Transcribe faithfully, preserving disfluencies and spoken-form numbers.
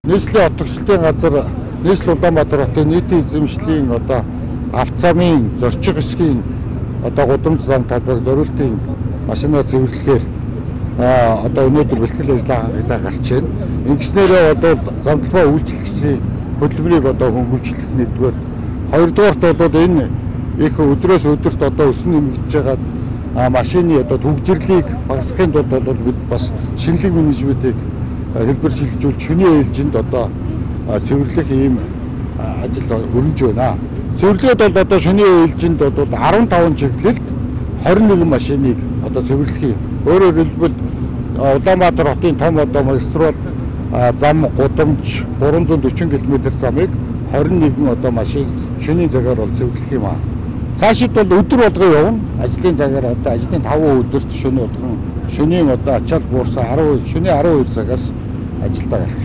Нийслэлийн отогшлтын газар нийслэл Улаанбаатар хотын нийтийн эзэмшлийн одоо авто замын зорчих хэсгийн одоо гудамж зам талбайг зориултын машинаар цэвэрлэхээр одоо өнөөдөр бэлтгэл ажиллагаа гарч байна. Ингэснээрээ одоо зам талбай үйлчлэгчдийн хөдөлмөрийг одоо хөнгөвчлөх нэгдүгээр, хоёрдугаарт бол энэ их өдрөөс өдөрт одоо өснө нэмэгдэж байгаа машины одоо төвжирлийг багасгахын тулд бол бид бас шинэлэг менежментийг хэлбэр шилжүүлж шөнийн ээлжинд одоо цэвэрлэх ийм ажил өрнөж байна. Цэвэрлээд бол одоо шөнийн ээлжинд бол арван таван чиглэлд хорин нэгэн машиныг одоо цэвэрлэх юм. Өөрөөр хэлбэл Улаанбаатар хотын том одоо магистрал зам гудамж гурван зуун дөрвөн км замыг хорин нэгэн одоо машин шөнийн цагаар бол цэвэрлэх юм аа. Цаашид бол өдөр болгоо явна. Ажлын цагаар одоо ажлын таван өдөрт шөнө болгон шөнийн одоо ачаал буурсан арав шөнийн арав хоёр цагаас ажилдаа гарах.